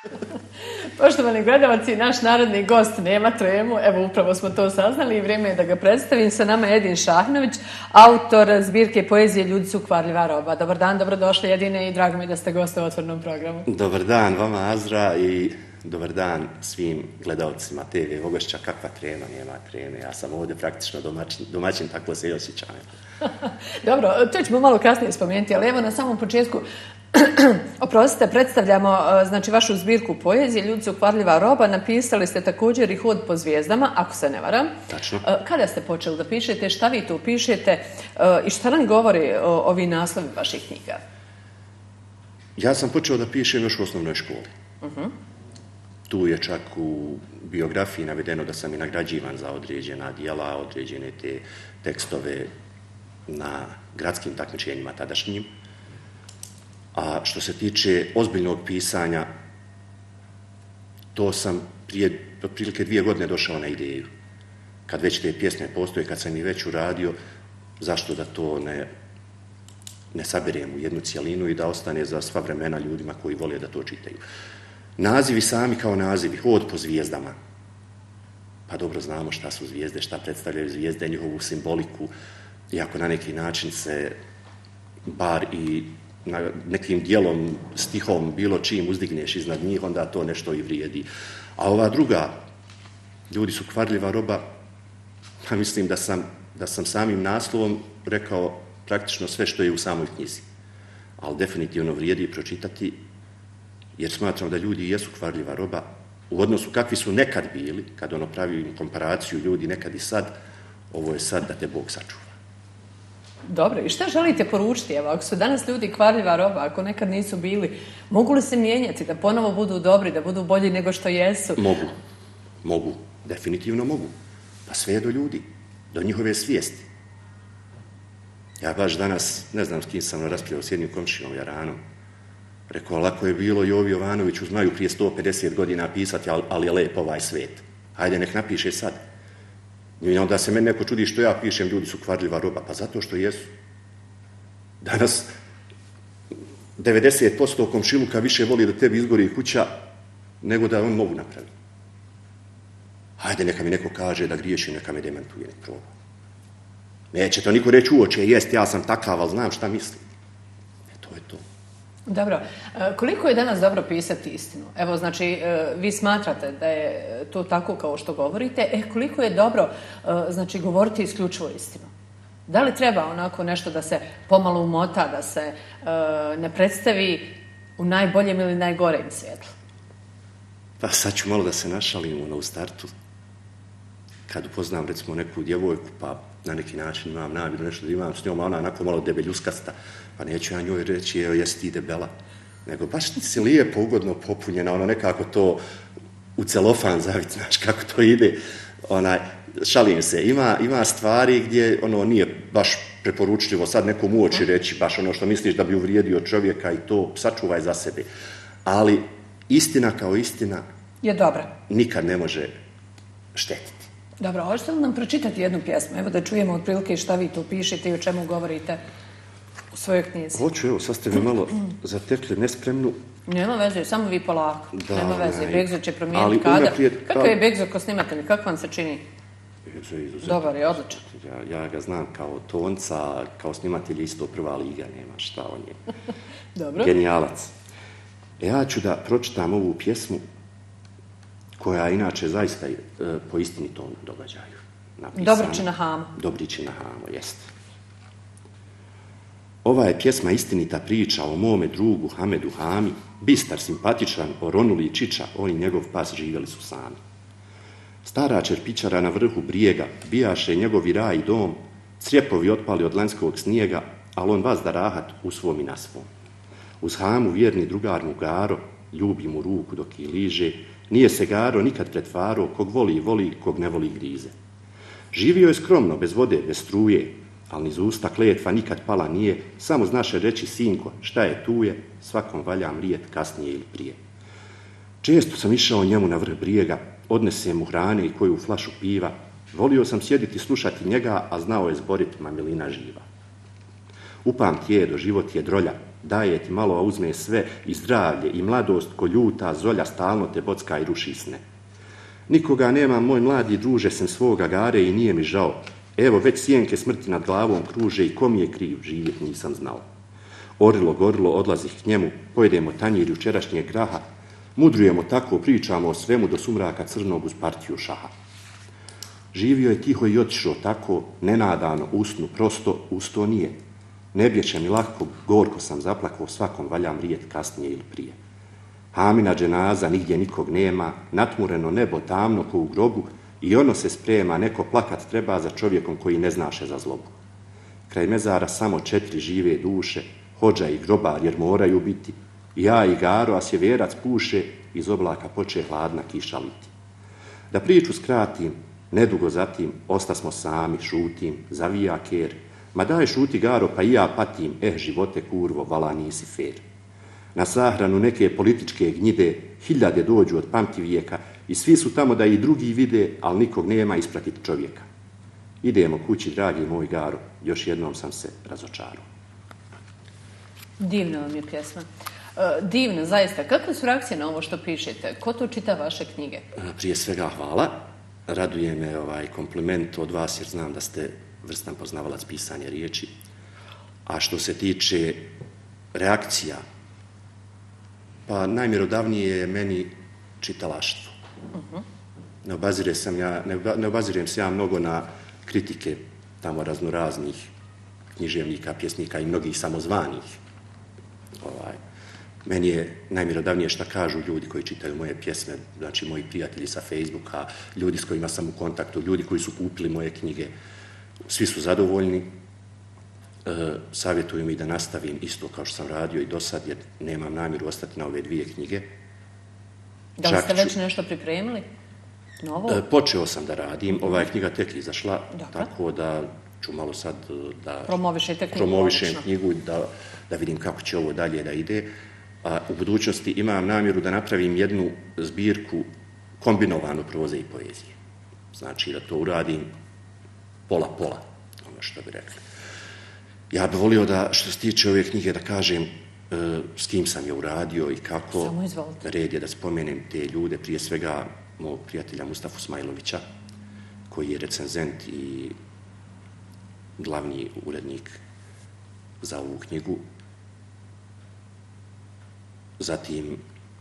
Poštovani gledalci, naš narodni gost nema tremu, evo upravo smo to saznali i vrijeme je da ga predstavim. Sa nama je Edin Šahinović, autor zbirke poezije Ljudi su kvarljiva roba. Dobar dan, dobrodošli Edine i drago mi da ste gost u Otvorenom programu. Dobar dan vama Azra i dobar dan svim gledalcima TV Vogošća. Kakva trema, nema treme, ja sam ovdje praktično domaćin, tako se i osjećam. Dobro, to ćemo malo kasnije spomenuti, ali evo na samom početku oprostite, predstavljamo znači vašu zbirku poezije Ljudi su kvarljiva roba. Napisali ste također i Hod po zvijezdama, ako se ne varam. Tačno. Kada ste počeli da pišete, šta vi tu pišete i šta nam govori ovi naslovi vaših knjiga? Ja sam počeo da pišem još u osnovnoj školi. Tu je čak u biografiji navedeno da sam i nagrađivan za određena djela, određene te tekstove na gradskim takmičenjima tadašnjim. A što se tiče ozbiljnog pisanja, to sam prije otprilike 2 godine došao na ideju. Kad već te pjesme postoje, kad sam ih već uradio, zašto da to ne saberem u jednu cijelinu i da ostane za sva vremena ljudima koji vole da to čitaju. Nazivi sami kao nazivi, Hod po zvijezdama. Pa dobro znamo šta su zvijezde, šta predstavljaju zvijezde, njihovu simboliku, iako na neki način se bar i nekim dijelom, stihom, bilo čim uzdigneš iznad njih, onda to nešto i vrijedi. A ova druga, Ljudi su kvarljiva roba, pa mislim da sam samim naslovom rekao praktično sve što je u samoj knjizi. Ali definitivno vrijedi pročitati, jer smatram da ljudi jesu kvarljiva roba u odnosu kakvi su nekad bili, kad pravim komparaciju ljudi nekad i sad, ovo je sad da te Bog sačuva. Dobro, i šta želite poručiti? Evo, ako su danas ljudi kvarljiva roba, ako nekad nisu bili, mogu li se mijenjati, da ponovo budu dobri, da budu bolji nego što jesu? Mogu, definitivno mogu. Pa sve do ljudi, do njihove svijesti. Ja baš danas, ne znam s kim sam raspravljao s jednim komšijom Jaranom, rekao, lako je bilo Jovi Jovanoviću znaju prije 150 godina pisati, ali je lep ovaj svijet. Hajde, nek napiše sad. I onda se meni neko čudi što ja pišem, ljudi su kvarljiva roba. Pa zato što jesu. Danas 90% komšiluka više voli da tebi izgori kuća nego da on mogu napraviti. Hajde, neka mi neko kaže da griješim, neka me demantuje, nek proba. Neće to niko reći uoče, jest, ja sam takav, ali znam šta mislim. To je to. Dobro, koliko je danas dobro pisati istinu? Evo, znači, vi smatrate da je to tako kao što govorite, koliko je dobro, znači, govoriti isključivo istinu? Da li treba onako nešto da se pomalo umota, da se ne predstavi u najboljem ili najgorem svjetlu? Pa sad ću malo da se našalim u startu. Kad upoznam, recimo, neku djevojku, pa na neki način imam namjeru nešto da imam s njom, a ona onako malo debeljuskasta, pa neću ja njoj reći, jesi ti debela. Nego, baš ti si lijepo, ugodno popunjena, ono nekako to u celofan zavit, znaš kako to ide. Šalim se, ima stvari gdje ono nije baš preporučljivo sad nekom uoči reći baš ono što misliš da bi uvrijedio čovjeka i to sačuvaj za sebe. Ali istina kao istina je dobra. Nikad ne može štetiti. Dobro, hoćete li nam pročitati jednu pjesmu? Evo da čujemo otprilike šta vi tu pišete i o čemu govorite u svojoj knjizi. Hoću, evo, sad ste me malo zatekli nespremnu. Nema veze, samo vi polako. Nema veze, Begzo će promijeniti kadar. Kakav je Begzo ko snimatelj? Kako vam se čini? Begzo je izuzetno. Dobar je, odličan. Ja ga znam kao tonca, kao snimatelj je isto prva liga, nema šta on je. Dobro. Genijalac. Ja ću da pročitam ovu pjesmu koja je inače zaista po istinitom događaju napisana. Dobrići na Hamu. Dobrići na Hamu, jeste. Ova je pjesma istinita priča o mome drugu Hamedu Hami, bistar, simpatičan, oronuli čiča, on i njegov pas živjeli su sami. Stara čerpičara na vrhu brijega, bijaše njegovi raj i dom, crijepovi otpali od lanjskog snijega, ali on vas da rahat u svom i na svom. Uz Hamu vjerni drugar mu Garo, ljubi mu ruku dok i liže, nije se Garo nikad pretvaro, kog voli voli, kog ne voli grize. Živio je skromno, bez vode, bez struje, ali niz usta kletva nikad pala nije, samo znaše reći sinko, šta je tu je, svakom valja mlijet kasnije ili prije. Često sam išao njemu na vrh brijega, odnesem mu hrane i koju flašu piva, volio sam sjediti slušati njega, a znao je zboriti mamilina živa. Upamti je, do život je drolja, daje ti malo, a uzme sve, i zdravlje, i mladost ko ljuta zolja stalno te bocka i ruši sne. Nikoga nema, moj mladi druže, sem svoga gare i nije mi žao. Evo, već sjenke smrti nad glavom kruže i ko mi je kriv, živjet nisam znao. Orilo, gorilo, odlazih k njemu, pojedemo tanjir jučerašnjeg graha, mudrujemo tako, pričamo o svemu do sumraka crnog uz partiju šaha. Živio je tiho i otišao tako, nenadano, usnu, prosto, usto nije. Ne bjeće mi lako, gorko sam zaplakao, svakom valjam rijet kasnije ili prije. Hamina dženaza, nigdje nikog nema, natmureno nebo tamno ko u grobu, i ono se sprema, neko plakat treba za čovjekom koji ne znaše za zlobu. Kraj mezara samo 4 žive duše, hođa i grobar jer moraju biti, i ja i Garo, a sjeverac puše, iz oblaka poče hladna kiša liti. Da priču skratim, nedugo zatim, ostasmo sami, šutim, zavija ker, ma daj šuti Garo, pa i ja patim, živote kurvo, vala nisi fer. Na sahranu neke političke gnjide, hiljade dođu od pamtivijeka i svi su tamo da i drugi vide, ali nikog nema ispratiti čovjeka. Idemo kući, dragi moj Garo, još jednom sam se razočarao. Divna vam je pjesma. Divna, zaista. Kakve su reakcije na ovo što pišete? Ko to čita vaše knjige? Prije svega hvala. Raduje me kompliment od vas jer znam da ste vrstan poznavalac pisanja riječi. A što se tiče reakcija, pa najmjerodavnije je meni čitalaštvo. Ne obazirem se ja mnogo na kritike tamo raznoraznih književnika, pjesnika i mnogih samozvanih. Meni je najmjerodavnije šta kažu ljudi koji čitaju moje pjesme, znači moji prijatelji sa Facebooka, ljudi s kojima sam u kontaktu, ljudi koji su kupili moje knjige. Svi su zadovoljni, savjetuju mi da nastavim isto kao što sam radio i do sad, jer nemam namjeru ostati na ove 2 knjige. Da li ste već nešto pripremili? Novo? Počeo sam da radim, ova je knjiga tek izašla, tako da ću malo sad da promovišem knjigu, da vidim kako će ovo dalje da ide. A u budućnosti imam namjeru da napravim jednu zbirku kombinovanu proze i poezije. Znači da to uradim pola-pola, ono što bi rekli. Ja bih volio da, što se tiče ove knjige, da kažem s kim sam je uradio i kako. Samo izvolite. Red je da spomenem te ljude, prije svega mog prijatelja Mustafu Smajlovića, koji je recenzent i glavni urednik za ovu knjigu. Zatim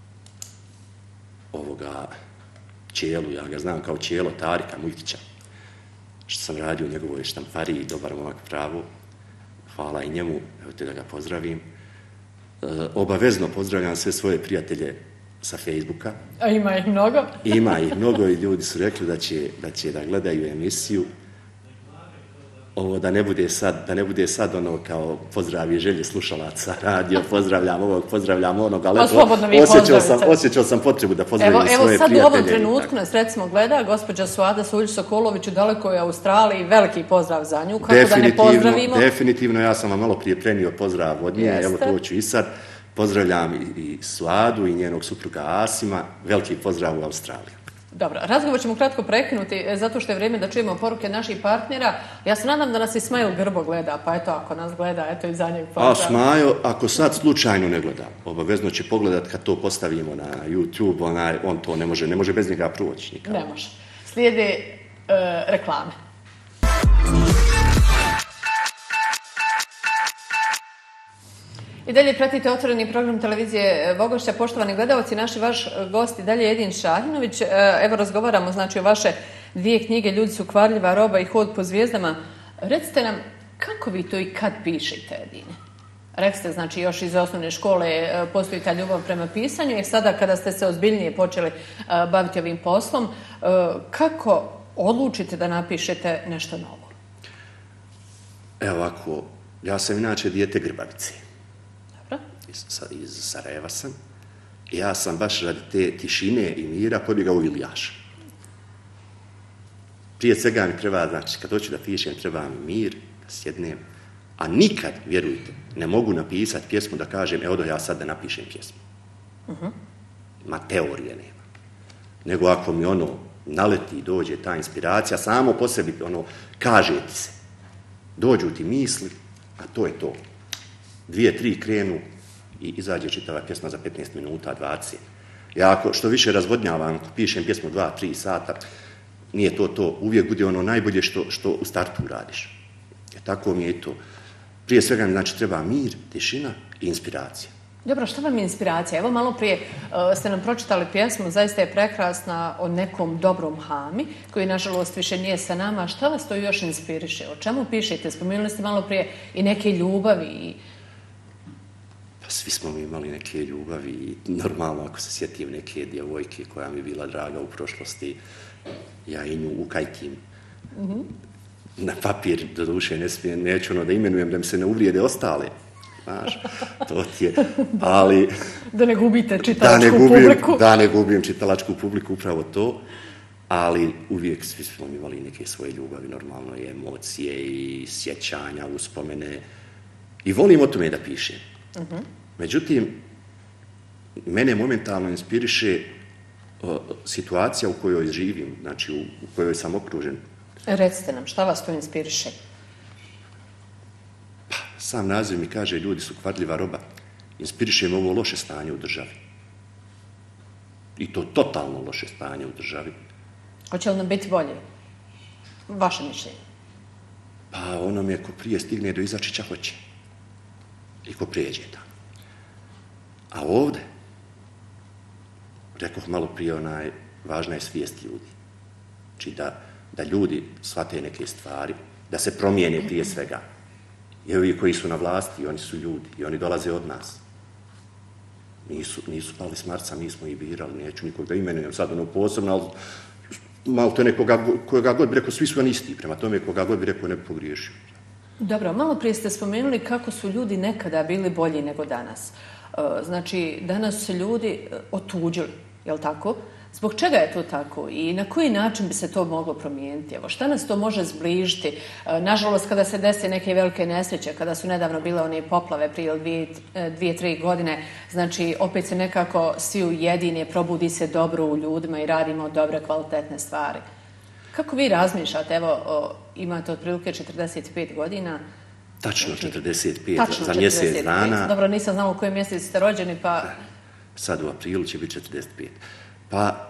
ovoga Čelu, ja ga znam kao Čelo Tarika Mujkića, što sam radio u njegovoj štampariji, dobar momak pravo. Hvala i njemu, evo te da ga pozdravim. Obavezno pozdravljam sve svoje prijatelje sa Facebooka. A ima ih mnogo? Ima ih mnogo i ljudi su rekli da će da gledaju emisiju. Ovo da ne bude sad ono kao pozdrav i želje slušalaca radio, pozdravljam ovog, pozdravljam onog, ali osjećao sam potrebu da pozdravim svoje prijatelje. Evo sad u ovom trenutku nas recimo gleda gospođa Suada Suljić-Sokolović u dalekoj Australiji, veliki pozdrav za nju, kako da ne pozdravimo? Definitivno, ja sam vam malo prije prenio pozdrav od nje, evo to ću i sad. Pozdravljam i Suadu i njenog supruga Asima, veliki pozdrav u Australiju. Dobro, razgovor ćemo kratko prekinuti, zato što je vrijeme da čujemo poruke naših partnera. Ja se nadam da nas i Smajl Grbo gleda, pa eto, ako nas gleda, eto i za njeg pozdrav. A Smajo, ako sad slučajno ne gleda, obavezno će pogledat kad to postavimo na YouTube, on to ne može bez njega proći nikako. Ne može. Slijede reklame. I dalje pratite otvoreni program televizije Vogošća. Poštovani gledalci, naši vaš gost i dalje Edin Šahinović. Evo razgovaramo znači o vaše 2 knjige, Ljudi su kvarljiva roba i Hod po zvijezdama. Recite nam, kako vi to i kad pišete, Edine? Rekli ste, znači još iz osnovne škole postoji ta ljubav prema pisanju i sada kada ste se ozbiljnije počeli baviti ovim poslom, kako odlučite da napišete nešto novo? Evo ovako, ja sam inače dijete Grbavice. Iz Sarajeva sam. I ja sam baš radi te tišine i mira pobjegao u Ilijaša. Prije svega mi treba, znači, kad hoću da pišem, treba mi mir, da sjednem. A nikad, vjerujte, ne mogu napisati pjesmu da kažem, evo da ja sad da napišem pjesmu. Ma teorije nema. Nego ako mi ono naleti i dođe ta inspiracija, samo po sebi ono kaže ti se. Dođu ti misli, a to je to. 2-3 krenu i izađe čitava pjesma za 15 minuta, 20. Ja što više razvodnjavam, pišem pjesmu 2-3 sata, nije to, uvijek bude ono najbolje što u startu radiš. Tako mi je i to. Prije svega mi znači treba mir, tišina i inspiracija. Dobro, što vam je inspiracija? Evo malo prije ste nam pročitali pjesmu, zaista je prekrasna, o nekom dobrom Hami, koji nažalost više nije sa nama. Šta vas to još inspiriše? O čemu pišete? Spomenuli ste malo prije i neke ljubavi. Pa svi smo mi imali neke ljubavi i normalno ako se sjetim neke djevojke koja mi je bila draga u prošlosti, ja i nju ukajtim. Na papir, do duše, neću da imenujem da mi se ne uvrijede ostale. Znaš, to ti je, ali... Da ne gubite čitalačku publiku. Da ne gubim čitalačku publiku, upravo to, ali uvijek svi smo imali neke svoje ljubavi, normalno i emocije i sjećanja, uspomene i volim o tome da pišem. Međutim, mene momentalno inspiriše situacija u kojoj živim, znači u kojoj sam okružen. Recite nam, šta vas to inspiriše? Sam naziv mi kaže ljudi su kvarljiva roba. Inspiriše me ovo loše stanje u državi. I to totalno loše stanje u državi. Hoće li nam biti bolje? Vaše mišljenje? Pa onome ko prije stigne do Izačića hoće. I ko prijeđe tamo. A ovdje, rekoh malo prije, važna je svijest ljudi. Znači da ljudi shvate neke stvari, da se promijene prije svega. I ovi koji su na vlasti, oni su ljudi i oni dolaze od nas. Nisu pali s Marsa, mi smo ih birali, neću nikog da imenujem sad ono posebno, ali malo to koga god bi rekao, svi su oni isti, prema tome koga god bi rekao ne bi pogriješio. Dobro, malo prije ste spomenuli kako su ljudi nekada bili bolji nego danas. Znači, danas su ljudi otuđili, je li tako? Zbog čega je to tako i na koji način bi se to moglo promijeniti? Evo, šta nas to može zbližiti? Nažalost, kada se desi neke velike nesreće, kada su nedavno bile one poplave prije 2-3 godine, znači opet se nekako svi ujedine, probudi se dobro u ljudima i radimo dobre, kvalitetne stvari. Kako vi razmišljate? Evo, imate otprilike 45 godina. Tačno 45, za mjesec dana. Dobro, nisam znala u kojem mjesecu ste rođeni, pa... Sad u aprilu će biti 45. Pa,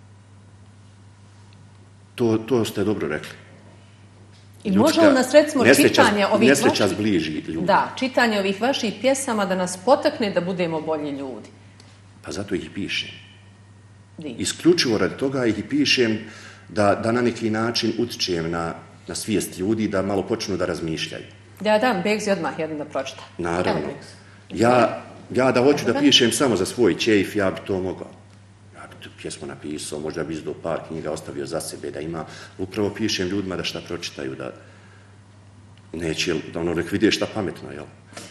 to ste dobro rekli. I može li nas, recimo, čitanje ovih nesreća zbliži ljudi. Da, čitanje ovih vaših pjesama da nas potakne da budemo bolji ljudi. Pa zato ih pišem. Isključivo radi toga ih pišem da na neki način utičem na svijest ljudi, da malo počnu da razmišljaju. Da dam Begzi odmah jedan da pročita. Naravno. Ja da hoću da pišem samo za svoj čejf, ja bi to mogao. Ja bi tu pjesmu napisao, možda bi izdao par knjiga, ostavio za sebe, da ima. Upravo pišem ljudima da šta pročitaju, da neće, da ono nek vide šta pametno, jel?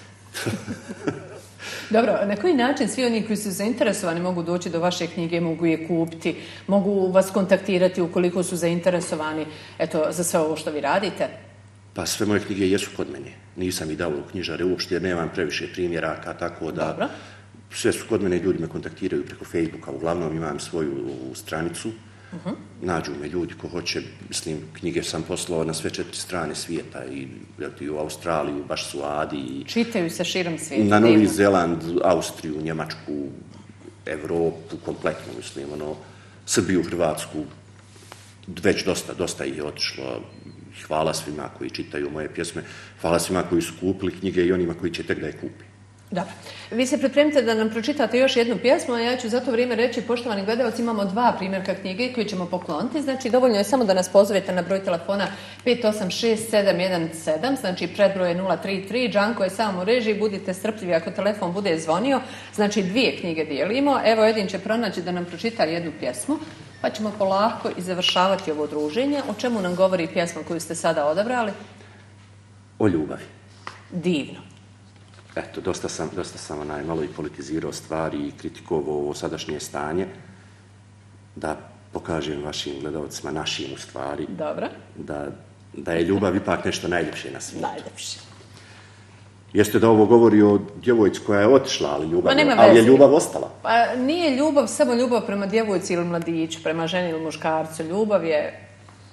Dobro, na koji način svi oni koji su zainteresovani mogu doći do vaše knjige, mogu je kupiti, mogu vas kontaktirati ukoliko su zainteresovani, eto, za sve ovo što vi radite? Pa sve moje knjige jesu kod mene. Nisam ih dao u knjižare uopšte jer nemam previše primjeraka, tako da... Dobro. Sve su kod mene, ljudi me kontaktiraju preko Facebooka, uglavnom imam svoju stranicu. Nađu me ljudi ko hoće, mislim, knjige sam poslao na sve 4 strane svijeta i u Australiju, baš su Adi. Čitaju se širom svijeta. Na Novi Zeland, Austriju, Njemačku, Evropu, kompletno, mislim, Srbiju, Hrvatsku, već dosta ih je otišlo. Hvala svima koji čitaju moje pjesme, hvala svima koji su kupili knjige i onima koji će tek da je kupi. Dobro. Vi se pripremite da nam pročitate još jednu pjesmu, a ja ću za to vrijeme reći, poštovani gledalci, imamo 2 primjerka knjige koje ćemo pokloniti. Znači, dovoljno je samo da nas pozovete na broj telefona 586-717, znači predbroj je 033. Đanko je sam u režiji, budite strpljivi ako telefon bude zvonio. Znači, 2 knjige dijelimo. Evo, Edin će pronaći da nam pročita jednu pjesmu, pa ćemo polako i završavati ovo druženje. O čemu nam govori pjesma koju ste sada odabrali? O ljubavi. Divno. Eto, dosta sam malo i politizirao stvari i kritikovao ovo sadašnje stanje, da pokažem vašim gledalcima, našim u stvari, dobro, da je ljubav ipak nešto najljepše na svijetu. Najljepše. Jeste da ovo govori o djevojci koja je otišla, ali je ljubav ostala. Pa nije ljubav samo ljubav prema djevojci ili mladiću, prema ženi ili muškarcu. Ljubav je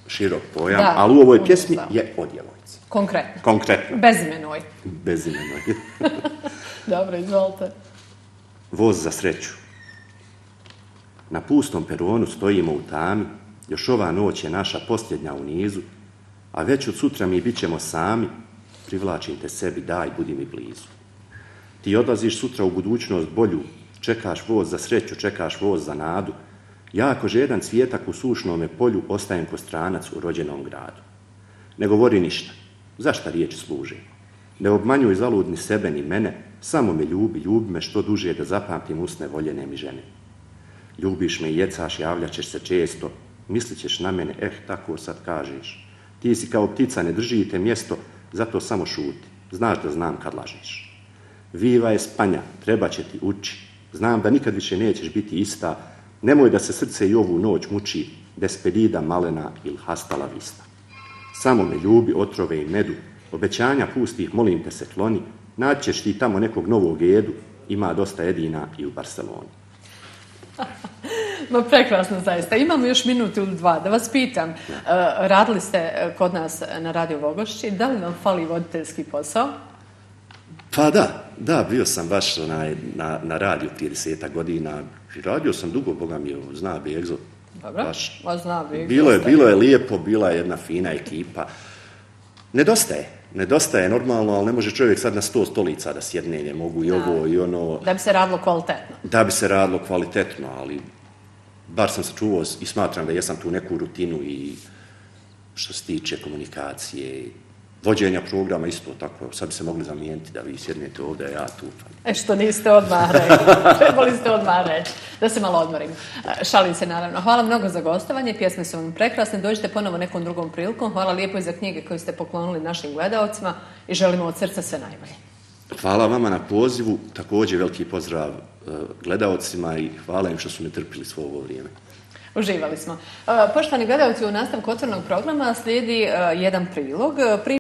širok pojam, ali u ovoj pjesmi je o djevojci. Konkretno. Konkretno. Bezimenoj. Bezimenoj. Dobro, izvolite. Voz za sreću. Na pustom peronu stojimo u tami, još ova noć je naša posljednja u nizu, a već od sutra mi bit ćemo sami, privlačim te sebi, daj, budi mi blizu. Ti odlaziš sutra u budućnost bolju, čekaš voz za sreću, čekaš voz za nadu, ja ko žedan cvijetak u sušnome polju ostajem ko stranac u rođenom gradu. Ne govori ništa, zašta riječi služi? Ne obmanjuj zalud ni sebe ni mene, samo me ljubi, ljubi me što duže da zapamtim usne voljene mi žene. Ljubiš me i jecaš, javljat ćeš se često, mislit ćeš na mene, tako sad kažeš. Ti si kao ptica, ne držite mjesto, zato samo šuti, znaš da znam kad lažeš. Viva je Spanja, treba će ti uči, znam da nikad više nećeš biti ista, nemoj da se srce i ovu noć muči, despedida malena il hasta la vista. Samo me ljubi, otrove i medu, obećanja pustih, molim te se kloni, naći ćeš ti tamo nekog novog Edu, ima dosta Edina i u Barceloni. No, prekrasno zaista. Imamo još minutu ili dva. Da vas pitam, radili ste kod nas na Radio Vogošći, da li vam fali voditeljski posao? Pa da, bio sam baš na radiju prije 10 godina. Radio sam dugo, Boga mi zna Begzo. Dobro, zna Begzo. Bilo je lijepo, bila je jedna fina ekipa. Nedostaje normalno, ali ne može čovjek sad na 100 stolica da sjedne, ne mogu i ovo i ono. Da bi se radilo kvalitetno. Da bi se radilo kvalitetno, ali bar sam sačuvao i smatram da jesam tu neku rutinu i što se tiče komunikacije, vođenja programa isto tako. Sad bi se mogli zamijeniti da vi sjednete ovdje, a ja tu. Što niste odmah rekli. Trebali ste odmah reći. Da se malo odmorim. Šalim se naravno. Hvala mnogo za gostovanje. Pjesme su vam prekrasne. Dođite ponovo nekom drugom prilikom. Hvala lijepo i za knjige koje ste poklonili našim gledaocima i želimo od srca sve najbolje. Hvala vama na pozivu. Također veliki pozdrav gledaocima i hvala im što su me trpili svo ovo vrijeme. Uživali smo. Poštovani gledaoci, u nastavku otvorenog programa slijedi jedan prilog.